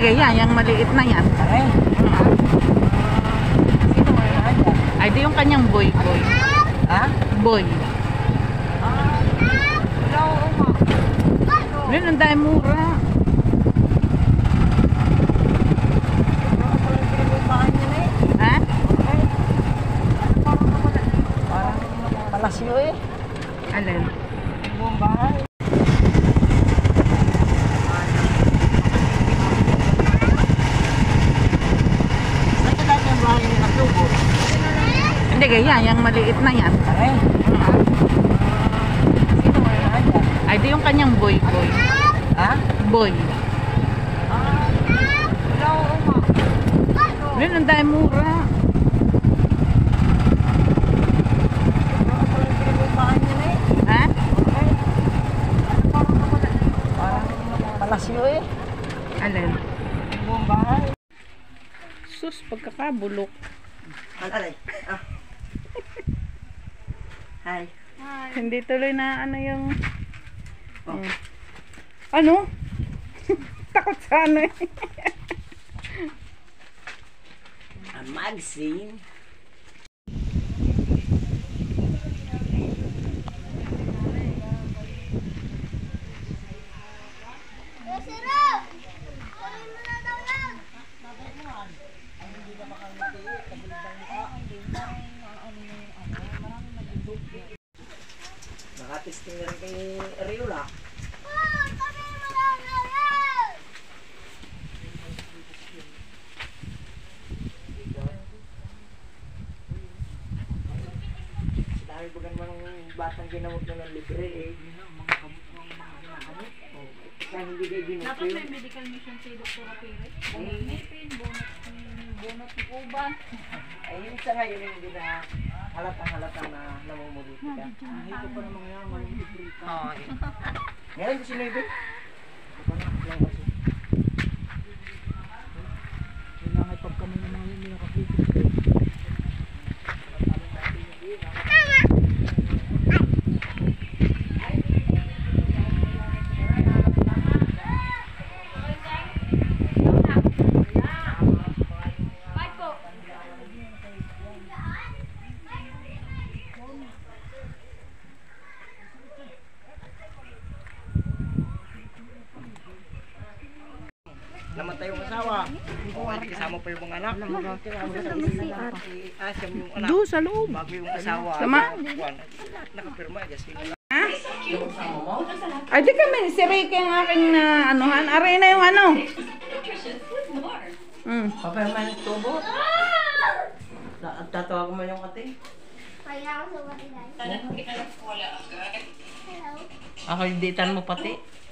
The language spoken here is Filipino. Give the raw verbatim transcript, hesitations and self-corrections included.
ganyan, yung maliit na yan. Aray. Sino mo yung nandyan? Ay, di yung kanyang boy, boy. Ha? Boy. Ah. Wala ko uma. Yun, ang dahil mura. Ha? Parang palasyo eh. Alin? Buong bahay. Saan ka dati ang bahay ng Atubo? Hindi ganyan, yung maliit na yan. Aray. Sino mo yung nandyan? Ay, di yung kanyang boy, boy. Ha? Boy. Ah. Wala ko uma. Yun, ang dahil mura. Ha? Parang palasyo eh. Alin? Buong bahay. Sus, pagkakabulok. Alay. Ah. Hi. Hindi tuloy na ano yung... Oh. Eh. Ano? Takot sa ano eh. A magazine. Nakatesting rin kay Riola. Dahil bagan mo ng batang ginamot mo ng libre eh. Mga kamot ng mga ginakamot. Kaya hindi kayo ginamot. Dapat may medical mission si Doctor Pérez. May pain, bonus, bonus ng uban. Ay, yun sa ngayon yung hindi na halatang-halatang na namumulit ka. Ay, ito pa naman yan, may libre ka. Oo. Ngayon ko sinuibig. Ito pa na, lang kasi. Kailangan pagka mo naman yung mga kapitid. Namatay yung asawa. O, ay kasama pa yung mga anak. Ah, siya yung anak. Doon sa loob. Bago yung asawa. Sama? Nakapirma. Just yun. Ha? Ay, di kami. Si Ricky ang aking na anuhan. Aray na yung ano. Mm. Papirma yung tubo. Tatawag mo yung ate. Kaya ako sa kapitay. Ako yung ditan mo pati.